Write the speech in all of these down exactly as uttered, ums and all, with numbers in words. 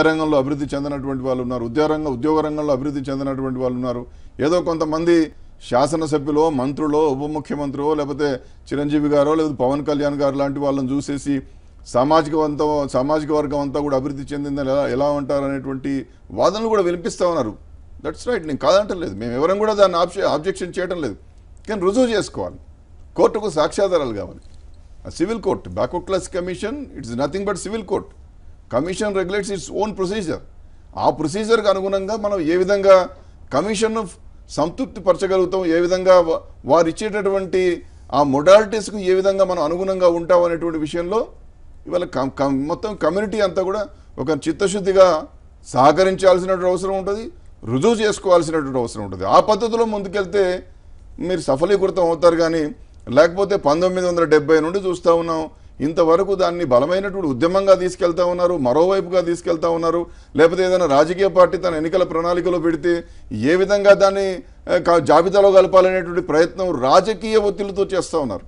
రంగంలో అభివృద్ధి చెందినటువంటి వాళ్ళు ఉన్నారు, ఉద్యోగ ఉద్యోగ రంగంలో అభివృద్ధి చెందినటువంటి వాళ్ళు ఉన్నారు. ఏదో కొంతమంది శాసనసభ్యులో, మంత్రులో, ఉప ముఖ్యమంత్రిలో, లేకపోతే చిరంజీవి గారో లేదా పవన్ కళ్యాణ్ గారు లాంటి వాళ్ళని చూసేసి సామాజిక అంతా సామాజిక వర్గం అంతా కూడా అభివృద్ధి చెందిందని ఎలా ఎలా ఉంటారు అనేటువంటి వాదనలు కూడా వినిపిస్తూ ఉన్నారు. దట్స్ రైట్, నేను కాదంటలేదు, మేము ఎవరం కూడా దాన్ని ఆబ్జె ఆబ్జెక్షన్ చేయడం లేదు. కానీ రుజువు చేసుకోవాలి, కోర్టుకు సాక్ష్యాధారాలు కావాలి. Civil court, backward class commission it's nothing but civil court. Commission regulates its own procedure. ఆ ప్రొసీజర్కి అనుగుణంగా మనం ఏ విధంగా కమిషన్ను సంతృప్తి పరచగలుగుతాం, ఏ విధంగా వారు ఇచ్చేటటువంటి ఆ మొడాలిటీస్కు ఏ విధంగా మనం అనుగుణంగా ఉంటాం అనేటువంటి విషయంలో ఇవాళ మొత్తం కమ్యూనిటీ అంతా కూడా ఒక చిత్తశుద్ధిగా సహకరించాల్సినటువంటి అవసరం ఉంటుంది, రుజువు చేసుకోవాల్సినటువంటి అవసరం ఉంటుంది. ఆ పద్ధతిలో ముందుకెళ్తే మీరు సఫలీకృతం అవుతారు. కానీ లేకపోతే పంతొమ్మిది వందల డెబ్బై నుండి చూస్తూ ఉన్నాం, ఇంతవరకు దాన్ని బలమైనటువంటి ఉద్యమంగా తీసుకెళ్తా ఉన్నారు, మరోవైపుగా తీసుకెళ్తా ఉన్నారు. లేకపోతే ఏదైనా రాజకీయ పార్టీ తన ఎన్నికల ప్రణాళికలో పెడితే ఏ విధంగా దాన్ని జాబితాలో కలపాలనేటువంటి ప్రయత్నం రాజకీయ ఒత్తిళ్లతో చేస్తూ ఉన్నారు.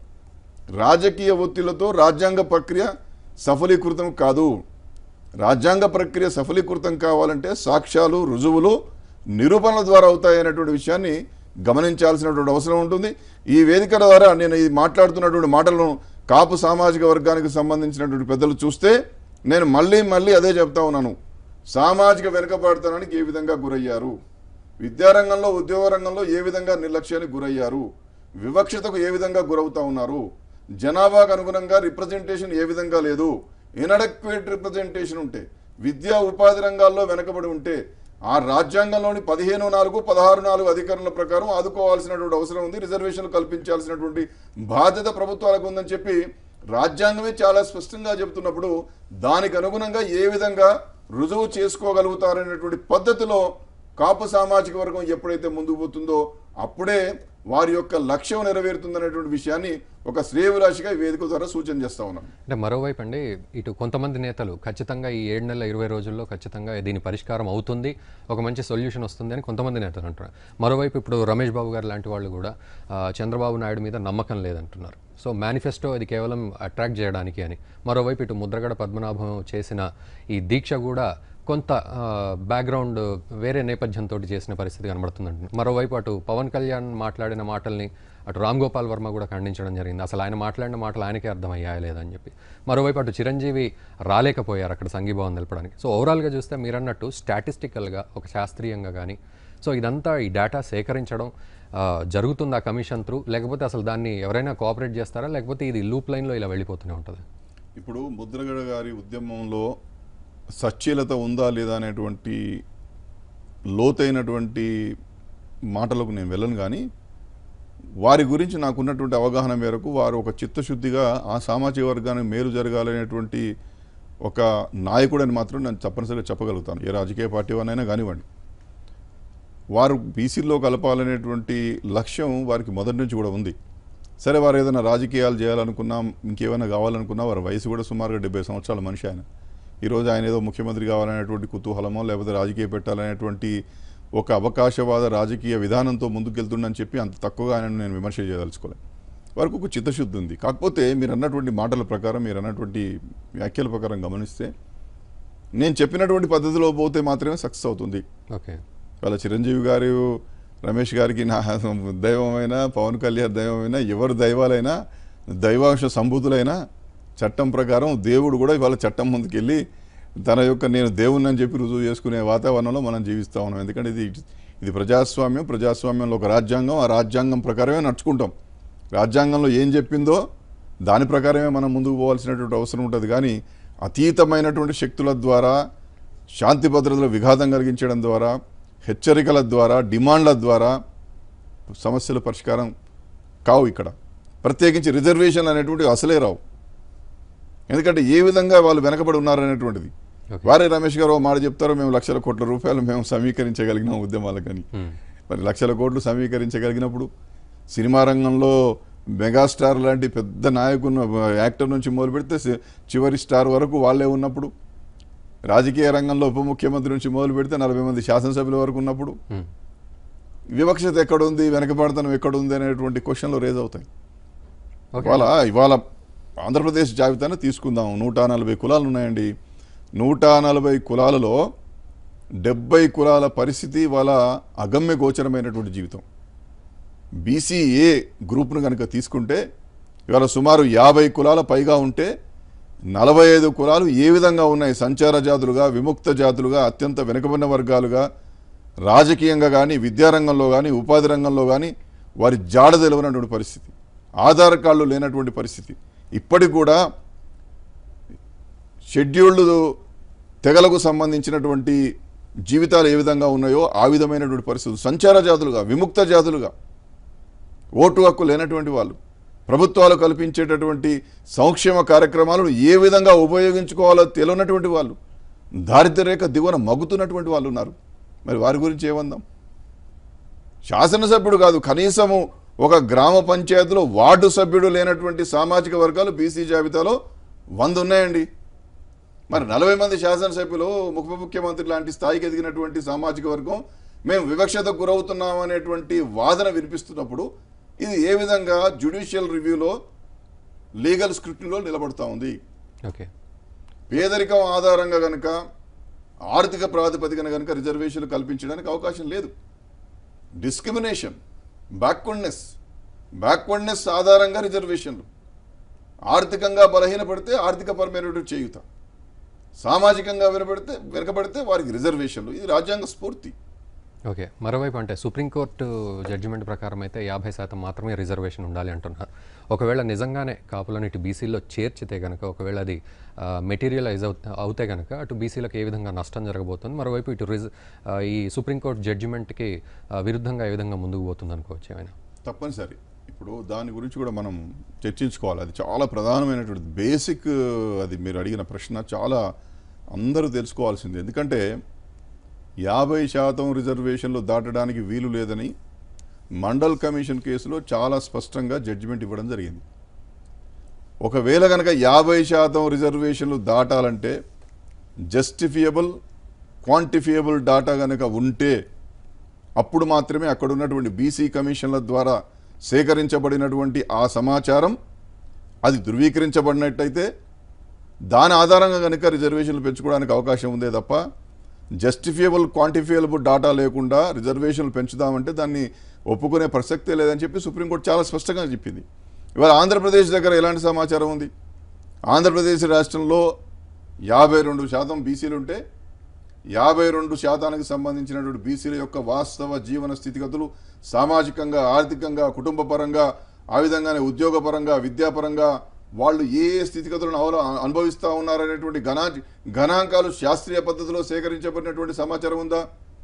రాజకీయ ఒత్తిళ్లతో రాజ్యాంగ ప్రక్రియ సఫలీకృతం కాదు. రాజ్యాంగ ప్రక్రియ సఫలీకృతం కావాలంటే సాక్ష్యాలు, రుజువులు, నిరూపణల ద్వారా అవుతాయనేటువంటి విషయాన్ని గమనించాల్సినటువంటి అవసరం ఉంటుంది. ఈ వేదిక ద్వారా నేను ఈ మాట్లాడుతున్నటువంటి మాటలను కాపు సామాజిక వర్గానికి సంబంధించినటువంటి పెద్దలు చూస్తే నేను మళ్ళీ మళ్ళీ అదే చెప్తా ఉన్నాను. సామాజిక వెనుకబాటుతనానికి ఏ విధంగా గురయ్యారు, విద్యారంగంలో, ఉద్యోగ రంగంలో ఏ విధంగా నిర్లక్ష్యానికి గురయ్యారు, వివక్షతకు ఏ విధంగా గురవుతా ఉన్నారు, జనాభాకు అనుగుణంగా రిప్రజెంటేషన్ ఏ విధంగా లేదు, ఇన్అడక్వేట్ రిప్రజెంటేషన్ ఉంటే, విద్యా ఉపాధి రంగాల్లో వెనకబడి ఉంటే ఆ రాజ్యాంగంలోని పదిహేను నాలుగు పదహారు నాలుగు అధికరణల ప్రకారం ఆదుకోవాల్సినటువంటి అవసరం ఉంది, రిజర్వేషన్లు కల్పించాల్సినటువంటి బాధ్యత ప్రభుత్వాలకు ఉందని చెప్పి రాజ్యాంగమే చాలా స్పష్టంగా చెబుతున్నప్పుడు దానికి అనుగుణంగా ఏ విధంగా రుజువు చేసుకోగలుగుతారనేటువంటి పద్ధతిలో కాపు సామాజిక వర్గం ఎప్పుడైతే ముందుకు పోతుందో అప్పుడే వారి యొక్క లక్ష్యం నెరవేరుతుందనేటువంటి విషయాన్ని ఒక శ్రేయభిలాషిగా ఈ వేదిక ద్వారా సూచన చేస్తా ఉన్నాం. అంటే మరోవైపు అండి, ఇటు కొంతమంది నేతలు ఖచ్చితంగా ఈ ఏడు నెలల ఇరవై రోజుల్లో ఖచ్చితంగా దీని పరిష్కారం అవుతుంది, ఒక మంచి సొల్యూషన్ వస్తుంది అని కొంతమంది నేతలు అంటున్నారు. మరోవైపు ఇప్పుడు రమేష్ బాబు గారు లాంటి వాళ్ళు కూడా చంద్రబాబు నాయుడు మీద నమ్మకం లేదంటున్నారు. సో మేనిఫెస్టో అది కేవలం అట్రాక్ట్ చేయడానికి అని. మరోవైపు ఇటు ముద్రగడ పద్మనాభం చేసిన ఈ దీక్ష కూడా కొంత బ్యాక్గ్రౌండ్ వేరే నేపథ్యంతో చేసిన పరిస్థితి కనబడుతుందండి. మరోవైపు అటు పవన్ కళ్యాణ్ మాట్లాడిన మాటల్ని అటు రామ్ గోపాల్ వర్మ కూడా ఖండించడం జరిగింది. అసలు ఆయన మాట్లాడిన మాటలు ఆయనకే అర్థమయ్యాయా లేదని చెప్పి. మరోవైపు అటు చిరంజీవి రాలేకపోయారు అక్కడ సంఘీభావం తెలపడానికి. సో ఓవరాల్గా చూస్తే మీరన్నట్టు స్టాటిస్టికల్గా, ఒక శాస్త్రీయంగా కానీ సో ఇదంతా ఈ డేటా సేకరించడం జరుగుతుంది ఆ కమిషన్ త్రూ, లేకపోతే అసలు దాన్ని ఎవరైనా కోఆపరేట్ చేస్తారా, లేకపోతే ఇది లూప్ లైన్లో ఇలా వెళ్ళిపోతూనే ఉంటుంది? ఇప్పుడు ముద్రగడ గారి ఉద్యమంలో సచ్ఛీలత ఉందా లేదా అనేటువంటి లోతైనటువంటి మాటలకు నేను వెళ్ళను. కానీ వారి గురించి నాకున్నటువంటి అవగాహన మేరకు వారు ఒక చిత్తశుద్ధిగా ఆ సామాజిక వర్గానికి మేలు జరగాలనేటువంటి ఒక నాయకుడని మాత్రం నేను తప్పనిసరిగా చెప్పగలుగుతాను. ఏ రాజకీయ పార్టీ వారైనా కానివ్వండి, వారు బీసీల్లో కలపాలనేటువంటి లక్ష్యం వారికి మొదటి నుంచి కూడా ఉంది. సరే, వారు ఏదైనా రాజకీయాలు చేయాలనుకున్నా, ఇంకేమైనా కావాలనుకున్నా, వారి వయసు కూడా సుమారుగా డెబ్బై సంవత్సరాల మనిషి ఆయన. ఈరోజు ఆయన ఏదో ముఖ్యమంత్రి కావాలనేటువంటి కుతూహలమో లేకపోతే రాజకీయ పెట్టాలనేటువంటి ఒక అవకాశవాద రాజకీయ విధానంతో ముందుకెళ్తుండని చెప్పి అంత తక్కువగా ఆయనను నేను విమర్శ చేయదలుచుకోలేదు. వారికి ఒక చిత్తశుద్ధి ఉంది. కాకపోతే మీరు అన్నటువంటి మాటల ప్రకారం, మీరు అన్నటువంటి వ్యాఖ్యల ప్రకారం గమనిస్తే నేను చెప్పినటువంటి పద్ధతిలో పోతే మాత్రమే సక్సెస్ అవుతుంది. ఓకే, వాళ్ళ చిరంజీవి గారు, రమేష్ గారికి నా దైవమైనా, పవన్ కళ్యాణ్ దైవమైనా, ఎవరు దైవాలైనా, దైవాంశ సంభూతులైనా చట్టం ప్రకారం దేవుడు కూడా ఇవాళ చట్టం ముందుకెళ్ళి తన యొక్క నేను దేవుణ్ణి అని చెప్పి రుజువు చేసుకునే వాతావరణంలో మనం జీవిస్తూ ఉన్నాం. ఎందుకంటే ఇది ఇది ప్రజాస్వామ్యం. ప్రజాస్వామ్యంలో ఒక రాజ్యాంగం, ఆ రాజ్యాంగం ప్రకారమే నడుచుకుంటాం. రాజ్యాంగంలో ఏం చెప్పిందో దాని ప్రకారమే మనం ముందుకు పోవాల్సినటువంటి అవసరం ఉంటుంది. కానీ అతీతమైనటువంటి శక్తుల ద్వారా, శాంతి భద్రతల విఘాతం కలిగించడం ద్వారా, హెచ్చరికల ద్వారా, డిమాండ్ల ద్వారా సమస్యల పరిష్కారం కావు. ఇక్కడ ప్రత్యేకించి రిజర్వేషన్ అనేటువంటి అసలే రావు. ఎందుకంటే ఏ విధంగా వాళ్ళు వెనకబడి ఉన్నారనేటువంటిది. వారే రమేష్ గారు మాట చెప్తారు, మేము లక్షల కోట్ల రూపాయలు మేము సమీకరించగలిగినాం ఉద్యమాలకని. మరి లక్షల కోట్లు సమీకరించగలిగినప్పుడు సినిమా రంగంలో మెగాస్టార్ లాంటి పెద్ద నాయకున్న యాక్టర్ నుంచి మొదలు పెడితే చివరి స్టార్ వరకు వాళ్ళే ఉన్నప్పుడు, రాజకీయ రంగంలో ఉప ముఖ్యమంత్రి నుంచి మొదలు పెడితే నలభై మంది శాసనసభ్యుల వరకు ఉన్నప్పుడు వివక్షత ఎక్కడుంది, వెనకబడతనం ఎక్కడుంది అనేటువంటి క్వశ్చన్లు రేజ్ అవుతాయి. ఇవాళ ఇవాళ ఆంధ్రప్రదేశ్ జాబితాను తీసుకుందాం. నూట నలభై కులాలు ఉన్నాయండి. నూట నలభై కులాలలో డెబ్బై కులాల పరిస్థితి వాళ్ళ అగమ్య గోచరమైనటువంటి జీవితం. బీసీఏ గ్రూప్ను కనుక తీసుకుంటే ఇవాళ సుమారు యాభై కులాల పైగా ఉంటే నలభై ఐదు కులాలు ఏ విధంగా ఉన్నాయి? సంచార జాతులుగా, విముక్త జాతులుగా, అత్యంత వెనుకబడిన వర్గాలుగా, రాజకీయంగా కానీ, విద్యారంగంలో కానీ, ఉపాధి రంగంలో కానీ వారి జాడ తెలియనటువంటి పరిస్థితి, ఆధార్ కార్డులు లేనటువంటి పరిస్థితి. ఇప్పటికి కూడా షెడ్యూల్డ్ తెగలకు సంబంధించినటువంటి జీవితాలు ఏ విధంగా ఉన్నాయో ఆ విధమైనటువంటి పరిస్థితులు. సంచార జాతులుగా, విముక్త జాతులుగా, ఓటు హక్కు లేనటువంటి వాళ్ళు, ప్రభుత్వాలు కల్పించేటటువంటి సంక్షేమ కార్యక్రమాలను ఏ విధంగా ఉపయోగించుకోవాలో తెలియనటువంటి వాళ్ళు, దారిద్ర్య రేఖ దిగువన మగ్గుతున్నటువంటి వాళ్ళు ఉన్నారు. మరి వారి గురించి ఏమందాం? శాసనసభ్యుడు కాదు, కనీసము ఒక గ్రామ పంచాయతీలో వార్డు సభ్యుడు లేనటువంటి సామాజిక వర్గాలు బీసీ జాబితాలో వంద ఉన్నాయండి. మరి నలభై మంది శాసనసభ్యులు, ఉప ముఖ్యమంత్రి లాంటి స్థాయికి ఎదిగినటువంటి సామాజిక వర్గం మేము వివక్షతకు గురవుతున్నాం అనేటువంటి వాదన వినిపిస్తున్నప్పుడు ఇది ఏ విధంగా జ్యుడిషియల్ రివ్యూలో, లీగల్ స్క్రిప్ట్లో నిలబడుతూ ఉంది? ఓకే, పేదరికం ఆధారంగా కనుక, ఆర్థిక ప్రాతిపదికన కనుక రిజర్వేషన్లు కల్పించడానికి అవకాశం లేదు. డిస్క్రిమినేషన్, బ్యాక్వర్డ్నెస్ బ్యాక్వర్డ్నెస్ ఆధారంగా రిజర్వేషన్లు. ఆర్థికంగా బలహీనపడితే ఆర్థికపరమైనటువంటి చేయుత, సామాజికంగా వెనబడితే వెనకబడితే వారికి రిజర్వేషన్లు. ఇది రాజ్యాంగ స్ఫూర్తి. ఓకే, మరోవైపు అంటే సుప్రీంకోర్టు జడ్జిమెంట్ ప్రకారం అయితే యాభై శాతం మాత్రమే రిజర్వేషన్ ఉండాలి అంటున్నారు. ఒకవేళ నిజంగానే కాపులను ఇటు బీసీలో చేర్చితే కనుక, ఒకవేళ అది మెటీరియలైజ్ అవు అవుతే కనుక అటు బీసీలకు ఏ విధంగా నష్టం జరగబోతుంది, మరోవైపు ఇటు రిజ ఈ సుప్రీంకోర్టు జడ్జిమెంట్కి విరుద్ధంగా ఏ విధంగా ముందుకు పోతుంది అనుకోవచ్చు ఏమైనా? తప్పనిసరి. ఇప్పుడు దాని గురించి కూడా మనం చర్చించుకోవాలి. అది చాలా ప్రధానమైనటువంటి బేసిక్. అది మీరు అడిగిన ప్రశ్న చాలా అందరూ తెలుసుకోవాల్సింది. ఎందుకంటే యాభై శాతం రిజర్వేషన్లు దాటడానికి వీలు లేదని మండల్ కమిషన్ కేసులో చాలా స్పష్టంగా జడ్జిమెంట్ ఇవ్వడం జరిగింది. ఒకవేళ కనుక యాభై శాతం రిజర్వేషన్లు దాటాలంటే జస్టిఫియబుల్, క్వాంటిఫియబుల్ డాటా కనుక ఉంటే అప్పుడు మాత్రమే అక్కడ ఉన్నటువంటి బీసీ కమిషన్ల ద్వారా సేకరించబడినటువంటి ఆ సమాచారం అది ధృవీకరించబడినట్టయితే దాని ఆధారంగా కనుక రిజర్వేషన్లు పెంచుకోవడానికి అవకాశం ఉందే తప్ప జస్టిఫియబుల్, క్వాంటిఫియబుల్ డాటా లేకుండా రిజర్వేషన్లు పెంచుదామంటే దాన్ని ఒప్పుకునే ప్రసక్తే లేదని చెప్పి సుప్రీంకోర్టు చాలా స్పష్టంగా చెప్పింది. ఇవాళ ఆంధ్రప్రదేశ్ దగ్గర ఎలాంటి సమాచారం ఉంది? ఆంధ్రప్రదేశ్ రాష్ట్రంలో యాభై రెండు శాతం బీసీలు ఉంటే యాభై రెండు శాతానికి సంబంధించినటువంటి బీసీల యొక్క వాస్తవ జీవన స్థితిగతులు సామాజికంగా, ఆర్థికంగా, కుటుంబ పరంగా, ఆ విధంగానే ఉద్యోగపరంగా, విద్యాపరంగా వాళ్ళు ఏ ఏ స్థితిగతులను అవల అనుభవిస్తూ ఉన్నారనేటువంటి గణా గణాంకాలు శాస్త్రీయ పద్ధతిలో సేకరించబడినటువంటి సమాచారం ఉందా?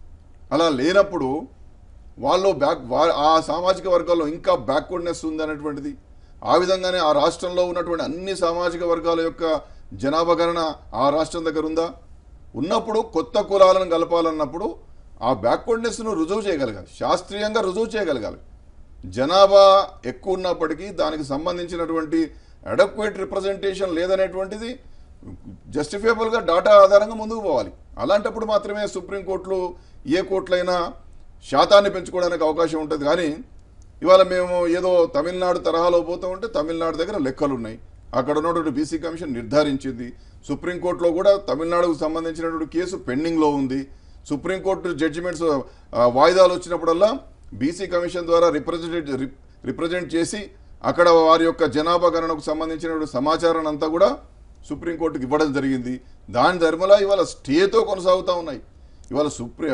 అలా లేనప్పుడు వాళ్ళు బ్యాక్ ఆ సామాజిక వర్గాల్లో ఇంకా బ్యాక్వర్డ్నెస్ ఉందనేటువంటిది, ఆ విధంగానే ఆ రాష్ట్రంలో ఉన్నటువంటి అన్ని సామాజిక వర్గాల యొక్క జనాభా గణన ఆ రాష్ట్రం దగ్గర ఉందా? ఉన్నప్పుడు కొత్త కులాలను కలపాలన్నప్పుడు ఆ బ్యాక్వర్డ్నెస్ను రుజువు చేయగలగాలి, శాస్త్రీయంగా రుజువు చేయగలగాలి. జనాభా ఎక్కువ ఉన్నప్పటికీ దానికి సంబంధించినటువంటి అడక్వేట్ రిప్రజెంటేషన్ లేదనేటువంటిది జస్టిఫియబుల్గా డాటా ఆధారంగా ముందుకు పోవాలి. అలాంటప్పుడు మాత్రమే సుప్రీంకోర్టులు ఏ కోర్టులైనా శాతాన్ని పెంచుకోవడానికి అవకాశం ఉంటుంది. కానీ ఇవాళ మేము ఏదో తమిళనాడు తరహాలో పోతూ ఉంటే తమిళనాడు దగ్గర లెక్కలు ఉన్నాయి, అక్కడ ఉన్నటువంటి బీసీ కమిషన్ నిర్ధారించింది. సుప్రీంకోర్టులో కూడా తమిళనాడుకు సంబంధించినటువంటి కేసు పెండింగ్లో ఉంది. సుప్రీంకోర్టు జడ్జిమెంట్స్ వాయిదాలు వచ్చినప్పుడల్లా బీసీ కమిషన్ ద్వారా రిప్రజెంట్ రిప్రజెంట్ చేసి అక్కడ వారి యొక్క జనాభా గణనకు సంబంధించినటువంటి సమాచారాన్ని అంతా కూడా సుప్రీంకోర్టుకి ఇవ్వడం జరిగింది. దాని ధర్మలా ఇవాళ స్టేతో కొనసాగుతూ ఉన్నాయి. ఇవాళ సుప్రీ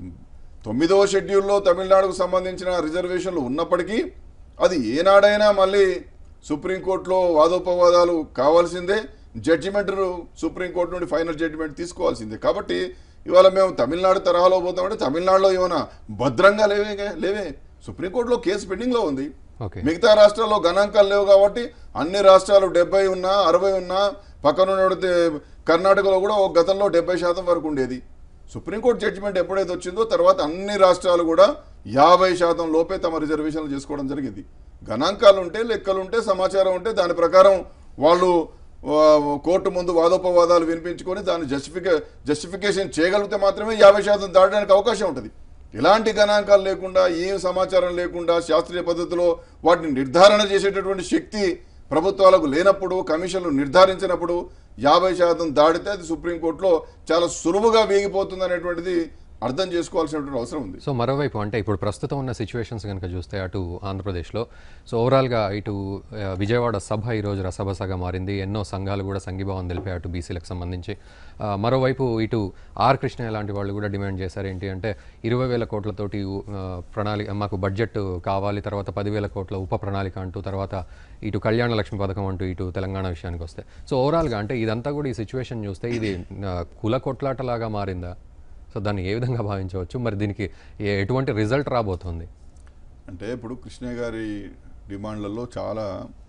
తొమ్మిదవ షెడ్యూల్లో తమిళనాడుకు సంబంధించిన రిజర్వేషన్లు ఉన్నప్పటికీ అది ఏనాడైనా మళ్ళీ సుప్రీంకోర్టులో వాదోపవాదాలు కావాల్సిందే, జడ్జిమెంట్ సుప్రీంకోర్టు నుండి ఫైనల్ జడ్జిమెంట్ తీసుకోవాల్సిందే. కాబట్టి ఇవాళ మేము తమిళనాడు తరహాలో పోతామంటే తమిళనాడులో ఏమైనా భద్రంగా లేవే లేవే సుప్రీంకోర్టులో కేసు పెండింగ్లో ఉంది. మిగతా రాష్ట్రాల్లో గణాంకాలు లేవు కాబట్టి అన్ని రాష్ట్రాలు డెబ్బై ఉన్నా అరవై ఉన్నా పక్కన కర్ణాటకలో కూడా ఒక గతంలో డెబ్బై శాతం వరకు ఉండేది. సుప్రీంకోర్టు జడ్జిమెంట్ ఎప్పుడైతే వచ్చిందో తర్వాత అన్ని రాష్ట్రాలు కూడా యాభై శాతం లోపే తమ రిజర్వేషన్లు చేసుకోవడం జరిగింది. గణాంకాలు ఉంటే, లెక్కలు ఉంటే, సమాచారం ఉంటే దాని ప్రకారం వాళ్ళు కోర్టు ముందు వాదోపవాదాలు వినిపించుకొని దాన్ని జస్టిఫికే జస్టిఫికేషన్ చేయగలిగితే మాత్రమే యాభై శాతం దాటడానికి అవకాశం ఉంటుంది. ఇలాంటి గణాంకాలు లేకుండా, ఏ సమాచారం లేకుండా శాస్త్రీయ పద్ధతిలో వాటిని నిర్ధారణ చేసేటటువంటి శక్తి ప్రభుత్వాలకు లేనప్పుడు, కమిషన్లు నిర్ధారించినప్పుడు యాభై శాతం దాటితే అది సుప్రీంకోర్టులో చాలా సులువుగా వేగిపోతుంది అనేటువంటిది అర్థం చేసుకోవాల్సినటువంటి అవసరం ఉంది. సో మరోవైపు అంటే ఇప్పుడు ప్రస్తుతం ఉన్న సిచ్యువేషన్స్ కనుక చూస్తే అటు ఆంధ్రప్రదేశ్లో సో ఓవరాల్గా ఇటు ఆ, విజయవాడ సభ ఈరోజు రసభసగా మారింది. ఎన్నో సంఘాలు కూడా సంఘీభావం తెలిపాయి అటు బీసీలకు సంబంధించి. ఆ, మరోవైపు ఇటు ఆర్ కృష్ణ లాంటి వాళ్ళు కూడా డిమాండ్ చేశారు ఏంటి అంటే ఇరవై వేల కోట్లతోటి ఆ, ప్రణాళిక మాకు బడ్జెట్ కావాలి, తర్వాత పదివేల కోట్ల ఉప ప్రణాళిక అంటూ, తర్వాత ఇటు కళ్యాణ లక్ష్మి పథకం అంటూ ఇటు తెలంగాణ విషయానికి వస్తే సో ఓవరాల్గా అంటే ఇదంతా కూడా ఈ సిచ్యువేషన్ చూస్తే ఇది ఆ, కుల కొట్లాటలాగా మారిందా? సో దాన్ని ఏ విధంగా భావించవచ్చు? మరి దీనికి ఏ- ఎటువంటి రిజల్ట్ రాబోతుంది? అంటే ఇప్పుడు కృష్ణ గారి డిమాండ్లలో చాలా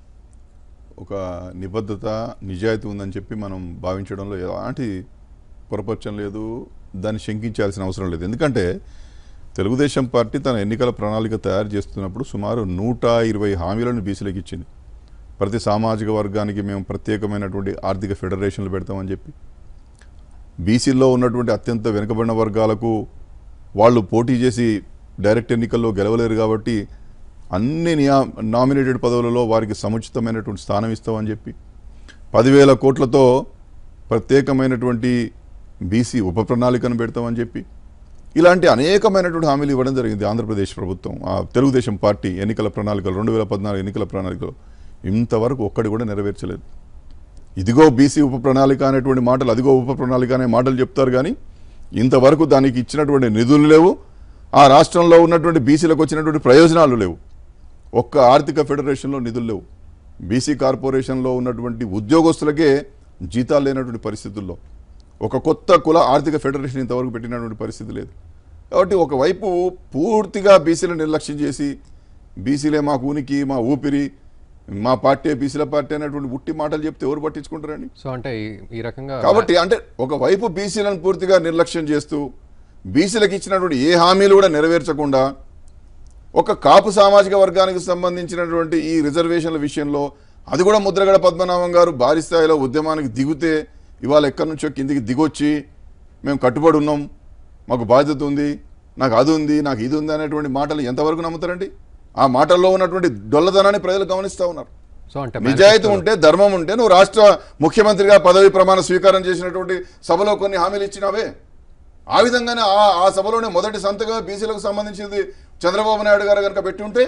ఒక నిబద్ధత నిజాయితీ ఉందని చెప్పి మనం భావించడంలో ఎలాంటి పొరపచ్చం లేదు, దాన్ని శంకించాల్సిన అవసరం లేదు. ఎందుకంటే తెలుగుదేశం పార్టీ తన ఎన్నికల ప్రణాళిక తయారు చేస్తున్నప్పుడు సుమారు నూట ఇరవై హామీలను బీసీలకు ఇచ్చింది. ప్రతి సామాజిక వర్గానికి మేము ప్రత్యేకమైనటువంటి ఆర్థిక ఫెడరేషన్లు పెడతామని చెప్పి, బీసీల్లో ఉన్నటువంటి అత్యంత వెనుకబడిన వర్గాలకు వాళ్ళు పోటీ చేసి డైరెక్ట్ ఎన్నికల్లో గెలవలేరు కాబట్టి అన్ని నియా నామినేటెడ్ పదవులలో వారికి సముచితమైనటువంటి స్థానం ఇస్తామని చెప్పి, పదివేల కోట్లతో ప్రత్యేకమైనటువంటి బీసీ ఉప ప్రణాళికను పెడతామని చెప్పి, ఇలాంటి అనేకమైనటువంటి హామీలు ఇవ్వడం జరిగింది ఆంధ్రప్రదేశ్ ప్రభుత్వం. ఆ తెలుగుదేశం పార్టీ ఎన్నికల ప్రణాళికలు రెండు వేల పద్నాలుగు ఎన్నికల ప్రణాళికలు ఇంతవరకు ఒక్కడి కూడా నెరవేర్చలేదు. ఇదిగో బీసీ ఉప ప్రణాళిక అనేటువంటి మాటలు, అదిగో ఉప ప్రణాళిక అనే మాటలు చెప్తారు కానీ ఇంతవరకు దానికి ఇచ్చినటువంటి నిధులు లేవు, ఆ రాష్ట్రంలో ఉన్నటువంటి బీసీలకు వచ్చినటువంటి ప్రయోజనాలు లేవు. ఒక్క ఆర్థిక ఫెడరేషన్లో నిధులు లేవు. బీసీ కార్పొరేషన్లో ఉన్నటువంటి ఉద్యోగస్తులకే జీతాలు లేనటువంటి పరిస్థితుల్లో ఒక కొత్త కుల ఆర్థిక ఫెడరేషన్ ఇంతవరకు పెట్టినటువంటి పరిస్థితి లేదు. కాబట్టి ఒకవైపు పూర్తిగా బీసీలను నిర్లక్ష్యం చేసి బీసీలే మాకు ఉనికి, మా ఊపిరి, మా పార్టీ బీసీల పార్టీ అనేటువంటి ఉట్టి మాటలు చెప్తే ఎవరు పట్టించుకుంటారండి? సో అంటే ఈ- ఈ రకంగా కాబట్టి అంటే ఒకవైపు బీసీలను పూర్తిగా నిర్లక్ష్యం చేస్తూ బీసీలకు ఇచ్చినటువంటి ఏ హామీలు కూడా నెరవేర్చకుండా ఒక కాపు సామాజిక వర్గానికి సంబంధించినటువంటి ఈ రిజర్వేషన్ల విషయంలో అది కూడా ముద్రగడ పద్మనాభం గారు భారీ స్థాయిలో ఉద్యమానికి దిగుతే ఇవాళ ఎక్కడి నుంచో కిందికి దిగొచ్చి మేము కట్టుబడి ఉన్నాం, మాకు బాధ్యత ఉంది, నాకు అది ఉంది, నాకు ఇది ఉంది అనేటువంటి మాటలు ఎంతవరకు నమ్ముతారండి? ఆ మాటల్లో ఉన్నటువంటి డొల్లదనాన్ని ప్రజలు గమనిస్తూ ఉన్నారు. సో అంటే నిజాయితీ ఉంటే, ధర్మం ఉంటే నువ్వు రాష్ట్ర ముఖ్యమంత్రిగా పదవి ప్రమాణ స్వీకారం చేసినటువంటి సభలో కొన్ని హామీలు ఇచ్చినావే. ఆ విధంగానే ఆ ఆ సభలోనే మొదటి సంతగా బీసీలకు సంబంధించింది చంద్రబాబు నాయుడు గారు కనుక పెట్టి ఉంటే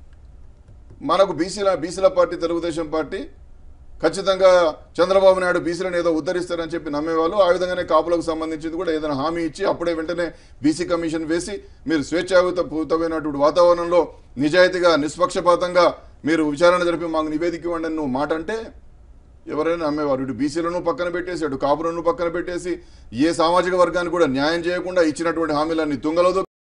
మనకు బీసీల బీసీల పార్టీ తెలుగుదేశం పార్టీ ఖచ్చితంగా చంద్రబాబు నాయుడు బీసీలను ఏదో ఉద్ధరిస్తారని చెప్పి నమ్మేవాళ్ళు. ఆ విధంగానే కాపులకు సంబంధించింది కూడా ఏదైనా హామీ ఇచ్చి అప్పుడే వెంటనే బీసీ కమిషన్ వేసి మీరు స్వేచ్ఛాయుత పూతమైనటువంటి వాతావరణంలో నిజాయితీగా నిష్పక్షపాతంగా మీరు విచారణ జరిపి మాకు నివేదిక ఇవ్వండి అని నువ్వు మాట అంటే ఎవరైనా నమ్మేవారు. ఇటు బీసీలను పక్కన పెట్టేసి అటు కాపులను పక్కన పెట్టేసి ఏ సామాజిక వర్గానికి కూడా న్యాయం చేయకుండా ఇచ్చినటువంటి హామీలన్నీ తుంగలో